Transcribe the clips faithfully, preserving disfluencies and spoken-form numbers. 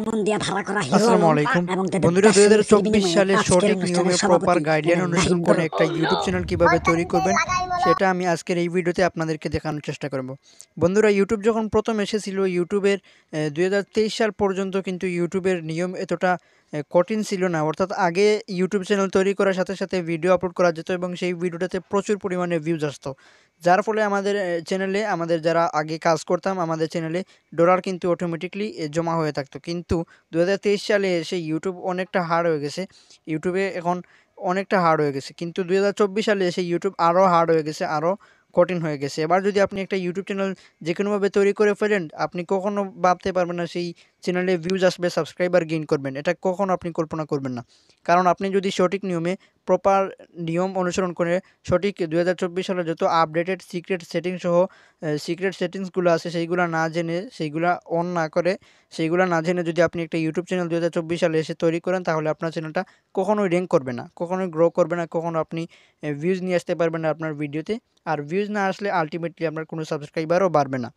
আসসালামু আলাইকুম বন্ধুরা, দুই হাজার চব্বিশ সালে সঠিক নিয়মে প্রপার গাইডলাইন অনুসরণ করে একটা ইউটিউব চ্যানেল কিভাবে তৈরি করবেন সেটা আমি আজকের এই ভিডিওতে আপনাদেরকে দেখানোর চেষ্টা করব। বন্ধুরা, ইউটিউব যখন প্রথম এসেছিল, ইউটিউবের দুই হাজার তেইশ সাল পর্যন্ত কিন্তু ইউটিউবের নিয়ম এতটা কঠিন ছিল না। অর্থাৎ আগে ইউটিউব চ্যানেল তৈরি করার সাথে সাথে ভিডিও আপলোড করা যেত এবং সেই ভিডিওটাতে প্রচুর পরিমাণে ভিউজ আসতো, যার ফলে আমাদের চ্যানেলে, আমাদের যারা আগে কাজ করতাম, আমাদের চ্যানেলে ডলার কিন্তু অটোমেটিকলি জমা হয়ে থাকতো। কিন্তু দু হাজার তেইশ সালে এসে ইউটিউব অনেকটা হার্ড হয়ে গেছে, ইউটিউবে এখন অনেকটা হার্ড হয়ে গেছে। কিন্তু দুই হাজার চব্বিশ সালে এসে ইউটিউব আরও হার্ড হয়ে গেছে, আরও কঠিন হয়ে গেছে। এবার যদি আপনি একটা ইউটিউব চ্যানেল যে কোনোভাবে তৈরি করে ফেলেন, আপনি কখনো ভাবতে পারবেন না সেই চ্যানেলে ভিউজ আসবে, সাবস্ক্রাইবার গেইন করবেন, এটা কখনো আপনি কল্পনা করবেন না। কারণ আপনি যদি সঠিক নিয়মে, প্রপার নিয়ম অনুসরণ করে সঠিক দুই হাজার চব্বিশ সালে যত আপডেটেড সিক্রেট সেটিংস সহ সিক্রেট সেটিংসগুলো আছে সেইগুলো না জেনে, সেইগুলো অন না করে, সেইগুলো না জেনে যদি আপনি একটা ইউটিউব চ্যানেল দুই হাজার চব্বিশ সালে এসে তৈরি করেন, তাহলে আপনার চ্যানেলটা কখনোই র্যাঙ্ক করবে না, কখনোই গ্রো করবে না, কখনো আপনি ভিউজ নিয়ে আসতে পারবেন না আপনার ভিডিওতে। আর ভিউজ না আসলে আলটিমেটলি আপনার কোনো সাবস্ক্রাইবারও বাড়বে না।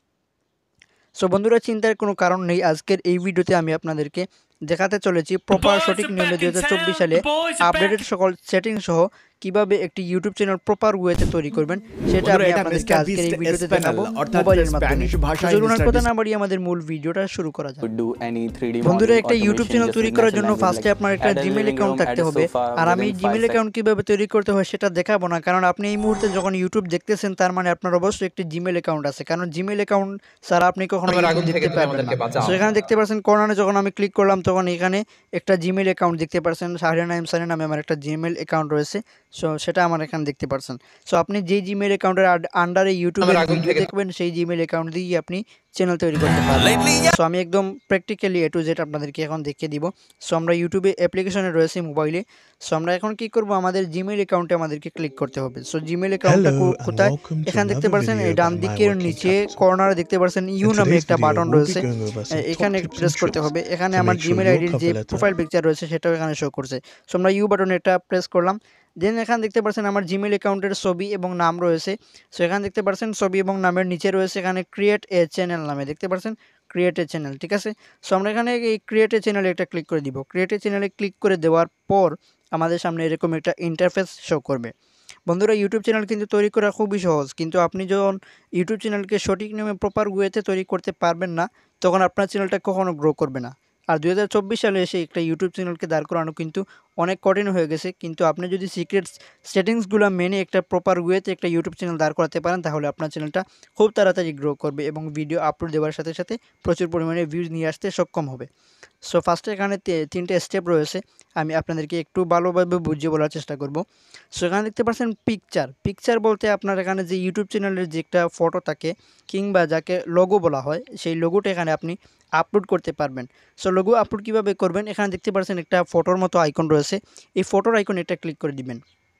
সো বন্ধুরা, চিন্তার কোনো কারণ নেই। আজকের এই ভিডিওতে আমি আপনাদেরকে দেখাতে চলেছি প্রপার সঠিক নিয়মে দুই হাজার চব্বিশ সালে আপডেটেড সকল সেটিং সহ কিভাবে একটি ইউটিউব চ্যানেল প্রপার ওয়েতে তৈরি করবেন, সেটা আমি আপনাদেরকে আজকের এই ভিডিওতে দেখাবো মোবাইলের মাধ্যমে। চলুন আর কথা না বাড়িয়ে আমাদের মূল ভিডিওটা শুরু করা যাক। বন্ধুরা, একটা ইউটিউব চ্যানেল তৈরি করার জন্য ফার্স্টে আপনার একটা জিমেইল অ্যাকাউন্ট থাকতে হবে। আর আমি জিমেইল অ্যাকাউন্ট কিভাবে তৈরি করতে হয় সেটা দেখাবো না, কারণ আপনি এই মুহূর্তে যখন ইউটিউব দেখতেছেন তার মানে আপনার অবশ্যই একটি জিমেইল অ্যাকাউন্ট আছে, কারণ জিমেইল অ্যাকাউন্ট ছাড়া আপনি কখনো ইউটিউব দেখতে পারবেন না। তো এখানে দেখতে পাচ্ছেন কর্নারে যখন আমি ক্লিক করলাম তখন এখানে একটা জিমেইল অ্যাকাউন্ট দেখতে পাচ্ছেন, শাহরিয়ার নাইম সানি নামে আমার একটা জিমেইল অ্যাকাউন্ট রয়েছে। সো সেটা আমার এখানে দেখতে পাচ্ছেন। সো আপনি যেই জিমেইল অ্যাকাউন্টের আন্ডারে ইউটিউবের ভিডিও দেখবেন সেই জিমেইল অ্যাকাউন্ট দিয়েই আপনি চ্যানেল তৈরি করতে পারবেন। সো আমি একদম প্র্যাকটিক্যালি এ টু জেড আপনাদেরকে এখন দেখিয়ে দিব। সো আমরা ইউটিউবে অ্যাপ্লিকেশনে রয়েছে মোবাইলে। সো আমরা এখন কি করব, আমাদের জিমেইল অ্যাকাউন্টে আমাদেরকে ক্লিক করতে হবে। সো জিমেইল অ্যাকাউন্টটা কোথায়, এখানে দেখতে পাচ্ছেন এই ডান দিকের নিচে কর্নারে দেখতে পাচ্ছেন ইউ নামে একটা বাটন রয়েছে, এখানে প্রেস করতে হবে। এখানে আমার জিমেইল আইডির যে প্রোফাইল পিকচার রয়েছে সেটাও এখানে শো করছে। সো আমরা ইউ বাটনে এটা প্রেস করলাম। দেন এখানে দেখতে পাচ্ছেন আমার জিমেইল অ্যাকাউন্টের ছবি এবং নাম রয়েছে। সো এখানে দেখতে পাচ্ছেন ছবি এবং নামের নিচে রয়েছে এখানে ক্রিয়েট এ চ্যানেল নামে, দেখতে পাচ্ছেন ক্রিয়েট এ চ্যানেল, ঠিক আছে। সো আমরা এখানে এই ক্রিয়েট এ চ্যানেলে একটা ক্লিক করে দিব। ক্রিয়েট এ চ্যানেলে ক্লিক করে দেওয়ার পর আমাদের সামনে এরকম একটা ইন্টারফেস শো করবে। বন্ধুরা, ইউটিউব চ্যানেল কিন্তু তৈরি করা খুবই সহজ, কিন্তু আপনি যখন ইউটিউব চ্যানেলকে সঠিক নিয়মে প্রপার ওয়েতে তৈরি করতে পারবেন না, তখন আপনার চ্যানেলটা কখনো গ্রো করবে না। আর দুই হাজার চব্বিশ সালে এসে একটা ইউটিউব চ্যানেলকে দাঁড় করানো কিন্তু অনেক কঠিন হয়ে গেছে, কিন্তু আপনি যদি সিক্রেট সেটিংসগুলো মেনে একটা প্রপার ওয়েতে একটা ইউটিউব চ্যানেল দাঁড় করাতে পারেন, তাহলে আপনার চ্যানেলটা খুব তাড়াতাড়ি গ্রো করবে এবং ভিডিও আপলোড দেওয়ার সাথে সাথে প্রচুর পরিমাণে ভিউজ নিয়ে আসতে সক্ষম হবে। সো ফার্স্টে এখানে তিনটে স্টেপ রয়েছে, আমি আপনাদেরকে একটু ভালোভাবে বুঝিয়ে বলার চেষ্টা করব। সো এখানে দেখতে পাচ্ছেন পিকচার। পিকচার বলতে আপনার এখানে যে ইউটিউব চ্যানেলের যে একটা ফটো থাকে কিংবা যাকে লোগো বলা হয়, সেই লোগোটা এখানে আপনি আপলোড করতে পারবেন। সো লোগো আপলোড কীভাবে করবেন, এখানে দেখতে পাচ্ছেন একটা ফটোর মতো আইকন রয়েছে, এই ফটোর আইকন এটা ক্লিক করে দিবেন।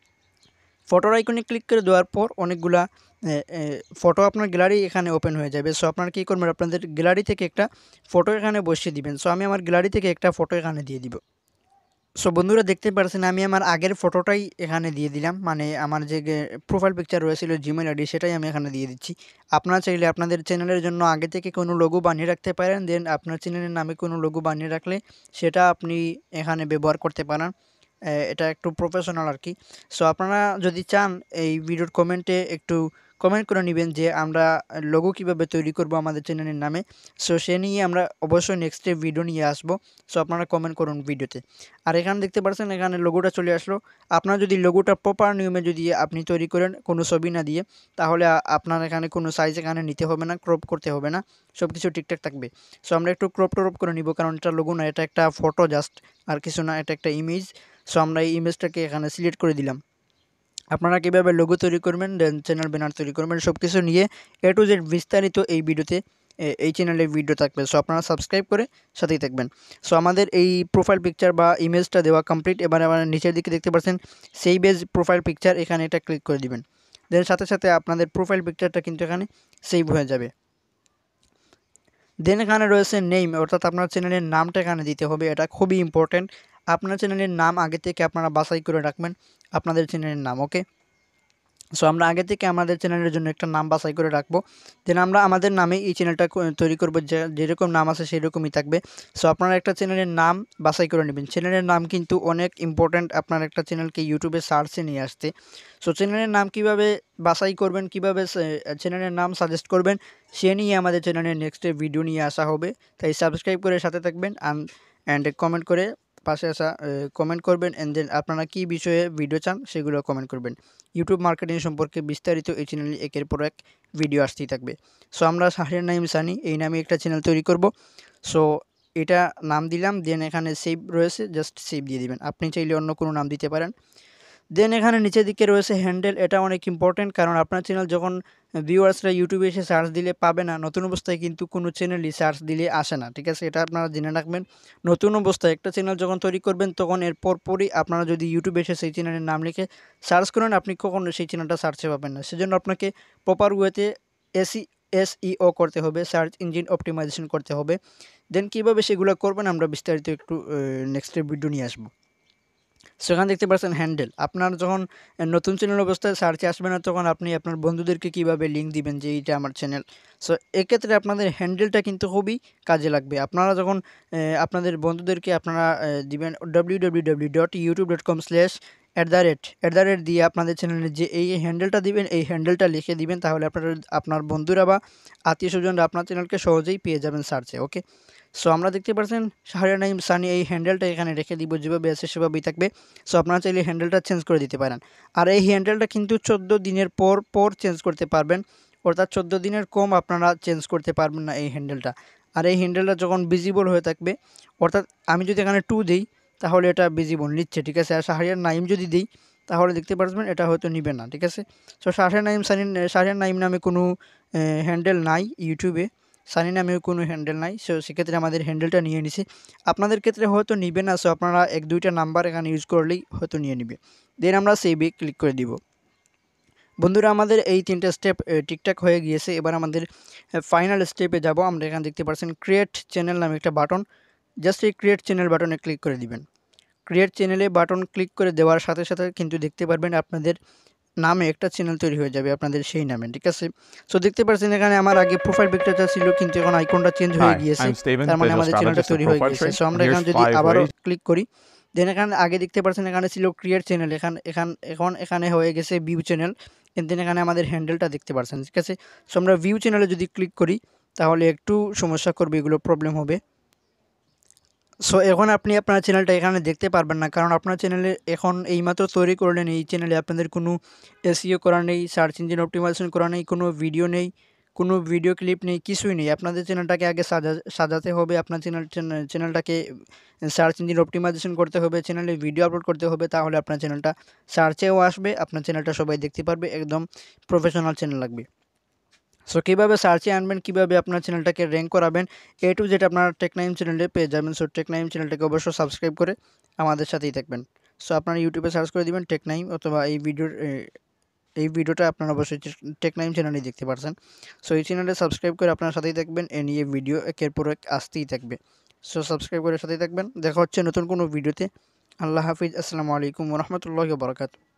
ফটোর আইকনে ক্লিক করে দেওয়ার পর অনেকগুলা ফটো আপনার গ্যালারি এখানে ওপেন হয়ে যাবে। সো আপনারা কী করবেন, আপনাদের গ্যালারি থেকে একটা ফটো এখানে বসিয়ে দিবেন। সো আমি আমার গ্যালারি থেকে একটা ফটো এখানে দিয়ে দিব। সো বন্ধুরা, দেখতে পাচ্ছেন আমি আমার আগের ফটোটাই এখানে দিয়ে দিলাম, মানে আমার যে প্রোফাইল পিকচার রয়েছিল জিমেইল আইডি সেটাই আমি এখানে দিয়ে দিচ্ছি। আপনারা চাইলে আপনাদের চ্যানেলের জন্য আগে থেকে কোনো লোগো বানিয়ে রাখতে পারেন, দেন আপনার চ্যানেলের নামে কোনো লোগো বানিয়ে রাখলে সেটা আপনি এখানে ব্যবহার করতে পারেন। এটা একটু প্রফেশনাল আর কি। সো আপনারা যদি চান এই ভিডিওর কমেন্টে একটু কমেন্ট করে নেবেন যে আমরা লোগো কীভাবে তৈরি করব আমাদের চ্যানেলের নামে। সো সে নিয়ে আমরা অবশ্যই নেক্সটে ভিডিও নিয়ে আসবো। সো আপনারা কমেন্ট করুন ভিডিওতে। আর এখানে দেখতে পাচ্ছেন এখানে লোগোটা চলে আসলো। আপনার যদি লোগোটা প্রপার নিয়মে যদি আপনি তৈরি করেন কোনো ছবি না দিয়ে, তাহলে আপনার এখানে কোনো সাইজ এখানে নিতে হবে না, ক্রপ করতে হবে না, সব কিছু ঠিকঠাক থাকবে। সো আমরা একটু ক্রপ টরপ করে নিব, কারণ এটা লোগো না, এটা একটা ফটো জাস্ট, আর কিছু না, এটা একটা ইমেজ। সো আমরা এই ইমেজটাকে এখানে সিলেক্ট করে দিলাম। আপনারা কীভাবে লোগো তৈরি করবেন, দেন চ্যানেল ব্যানার তৈরি করবেন, সব কিছু নিয়ে এ টু জেড বিস্তারিত এই ভিডিওতে, এই চ্যানেলে ভিডিও থাকবে। সো আপনারা সাবস্ক্রাইব করে সাথেই থাকবেন। সো আমাদের এই প্রোফাইল পিকচার বা ইমেজটা দেওয়া কমপ্লিট। এবার আমার নিচের দিকে দেখতে পাচ্ছেন সেই বেজ প্রোফাইল পিকচার, এখানে এটা ক্লিক করে দিবেন। দেন সাথে সাথে আপনাদের প্রোফাইল পিকচারটা কিন্তু এখানে সেভ হয়ে যাবে। দেন এখানে রয়েছে নেম, অর্থাৎ আপনার চ্যানেলের নামটা এখানে দিতে হবে, এটা খুবই ইম্পর্টেন্ট। আপনার চ্যানেলের নাম আগে থেকে আপনারা বাছাই করে রাখবেন, আপনাদের চ্যানেলের নাম, ওকে। সো আমরা আগে থেকে আমাদের চ্যানেলের জন্য একটা নাম বাছাই করে রাখবো। দেন আমরা আমাদের নামে এই চ্যানেলটা তৈরি করবো, যে যেরকম নাম আছে সেরকমই থাকবে। সো আপনারা একটা চ্যানেলের নাম বাছাই করে নেবেন। চ্যানেলের নাম কিন্তু অনেক ইম্পর্ট্যান্ট আপনার একটা চ্যানেলকে ইউটিউবে সার্চে নিয়ে আসতে। সো চ্যানেলের নাম কিভাবে বাছাই করবেন, কিভাবে চ্যানেলের নাম সাজেস্ট করবেন, সে নিয়ে আমাদের চ্যানেলের নেক্সটে ভিডিও নিয়ে আসা হবে। তাই সাবস্ক্রাইব করে সাথে থাকবেন অ্যান্ড কমেন্ট করে পাশে আসা কমেন্ট করবেন, অ্যান্ড দেন আপনারা কী বিষয়ে ভিডিও চান সেগুলো কমেন্ট করবেন। ইউটিউব মার্কেটিং সম্পর্কে বিস্তারিত এই চ্যানেলে একের পর এক ভিডিও আসতেই থাকবে। সো আমরা শাহরিয়ার নাইম সানি এই নামে একটা চ্যানেল তৈরি করব। সো এটা নাম দিলাম, দেন এখানে সেভ রয়েছে, জাস্ট সেভ দিয়ে দিবেন। আপনি চাইলে অন্য কোনো নাম দিতে পারেন। দেন এখানে নিচের দিকে রয়েছে হ্যান্ডেল, এটা অনেক ইম্পর্টেন্ট, কারণ আপনার চ্যানেল যখন ভিউয়ার্সরা ইউটিউবে এসে সার্চ দিলে পাবে না, নতুন অবস্থায় কিন্তু কোনো চ্যানেলই সার্চ দিলে আসে না, ঠিক আছে? এটা আপনারা জেনে রাখবেন। নতুন অবস্থায় একটা চ্যানেল যখন তৈরি করবেন তখন এর পরপরই আপনারা যদি ইউটিউবে এসে সেই চ্যানেলের নাম লিখে সার্চ করেন, আপনি কখনো সেই চ্যানেলটা সার্চে পাবেন না। সেজন্য আপনাকে প্রপার ওয়েতে এসি এসইও করতে হবে, সার্চ ইঞ্জিন অপটিমাইজেশন করতে হবে। দেন কীভাবে সেগুলো করবেন আমরা বিস্তারিত একটু নেক্সট ভিডিও নিয়ে আসবো। সেখানে দেখতে পাচ্ছেন হ্যান্ডেল, আপনার যখন নতুন চ্যানেল অবস্থায় সার্চে আসবে না তখন আপনি আপনার বন্ধুদেরকে কিভাবে লিঙ্ক দিবেন যে এইটা আমার চ্যানেল। সো এক্ষেত্রে আপনাদের হ্যান্ডেলটা কিন্তু খুবই কাজে লাগবে। আপনারা যখন আপনাদের বন্ধুদেরকে আপনারা দিবেন W W W dot YouTube dot com slash at the rate at the rate দিয়ে আপনাদের চ্যানেলের যে এই হ্যান্ডেলটা দিবেন, এই হ্যান্ডেলটা লিখে দিবেন, তাহলে আপনার আপনার বন্ধুরা বা আত্মীয় স্বজনরা আপনার চ্যানেলকে সহজেই পেয়ে যাবেন সার্চে। ওকে, সো আমরা দেখতে পাচ্ছেন শাহরিয়ার নাইম সানি এই হ্যান্ডেলটা এখানে রেখে দিব, যেভাবে আছে সেভাবেই থাকবে। সো আপনারা চাইলে হ্যান্ডেলটা চেঞ্জ করে দিতে পারেন। আর এই হ্যান্ডেলটা কিন্তু চোদ্দো দিনের পর পর চেঞ্জ করতে পারবেন, অর্থাৎ চোদ্দো দিনের কম আপনারা চেঞ্জ করতে পারবেন না এই হ্যান্ডেলটা। আর এই হ্যান্ডেলটা যখন ভিজিবল হয়ে থাকবে, অর্থাৎ আমি যদি এখানে টু দিই তাহলে এটা ভিজিবল নিচ্ছে, ঠিক আছে? আর শাহরিয়ার নাইম যদি দিই তাহলে দেখতে পারবেন এটা হয়তো নিবে না, ঠিক আছে? সো শাহরিয়ার নাইম সানি শাহরিয়ার নাইম নামে কোনো হ্যান্ডেল নাই ইউটিউবে, সানি নামেও কোনো হ্যান্ডেল নাই। সো সেক্ষেত্রে আমাদের হ্যান্ডেলটা নিয়ে নিছে, আপনাদের ক্ষেত্রে হয়তো নিবে না। সো আপনারা এক দুইটা নাম্বার এখানে ইউজ করলেই হয়তো নিয়ে নিবে। দেন আমরা সেভে ক্লিক করে দিব। বন্ধুরা আমাদের এই তিনটা স্টেপ ঠিকঠাক হয়ে গিয়েছে। এবার আমাদের ফাইনাল স্টেপে যাব। আমরা এখানে দেখতে পাচ্ছেন ক্রিয়েট চ্যানেল নামে একটা বাটন, জাস্ট এই ক্রিয়েট চ্যানেল বাটনে ক্লিক করে দিবেন। ক্রিয়েট চ্যানেলে বাটন ক্লিক করে দেওয়ার সাথে সাথে কিন্তু দেখতে পারবেন আপনাদের নামে একটা চ্যানেল তৈরি হয়ে যাবে, আপনাদের সেই নামে, ঠিক আছে? সো দেখতে পাচ্ছেন এখানে আমার আগে প্রোফাইল পিকচারটা ছিল, কিন্তু এখন আইকনটা চেঞ্জ হয়ে গিয়েছে, তার মানে আমাদের চ্যানেলটা তৈরি হয়ে গিয়েছে। সো আমরা এখানে যদি আবারও ক্লিক করি, দেন এখানে আগে দেখতে পাচ্ছেন এখানে ছিল ক্রিয়েট চ্যানেল, এখানে এখান এখন এখানে হয়ে গেছে ভিউ চ্যানেল, দেন এখানে আমাদের হ্যান্ডেলটা দেখতে পাচ্ছেন, ঠিক আছে? সো আমরা ভিউ চ্যানেলে যদি ক্লিক করি তাহলে একটু সমস্যা করবে, এগুলো প্রবলেম হবে। সো এখন আপনি আপনার চ্যানেলটা এখানে দেখতে পারবেন না, কারণ আপনার চ্যানেলে এখন এইমাত্র তৈরি করলেন, এই চ্যানেলে আপনাদের কোনো এসইও করা নেই, সার্চ ইঞ্জিন অপটিমাইজেশন করা নেই, কোনো ভিডিও নেই, কোনো ভিডিও ক্লিপ নেই, কিছুই নেই। আপনাদের চ্যানেলটাকে আগে সাজা সাজাতে হবে, আপনার চ্যানেল চ্যানেলটাকে সার্চ ইঞ্জিন অপটিমাইজেশন করতে হবে, চ্যানেলে ভিডিও আপলোড করতে হবে, তাহলে আপনার চ্যানেলটা সার্চেও আসবে, আপনার চ্যানেলটা সবাই দেখতে পারবে, একদম প্রফেশনাল চ্যানেল লাগবে। সো কীভাবে সার্চে আনবেন, কীভাবে আপনার চ্যানেলটাকে র্যাঙ্ক করাবেন, এ টু জেড আপনারা টেকনাইম চ্যানেলে পেয়ে যাবেন। সো টেকনাইম চ্যানেলটাকে অবশ্যই সাবস্ক্রাইব করে আমাদের সাথেই থাকবেন। সো আপনারা ইউটিউবে সার্চ করে দিবেন টেকনাইম, অথবা এই ভিডিওর এই ভিডিওটা আপনারা অবশ্যই টেকনাইম চ্যানেলেই দেখতে পারছেন। সো এই চ্যানেলে সাবস্ক্রাইব করে আপনার সাথেই থাকবেন, এ নিয়ে ভিডিও একের পর এক আসতেই থাকবে। সো সাবস্ক্রাইব করে সাথেই থাকবেন। দেখা হচ্ছে নতুন কোনো ভিডিওতে। আল্লাহ হাফিজ, আসসালামু আলাইকুম ওয়া রাহমাতুল্লাহি ওয়া বারাকাতুহু।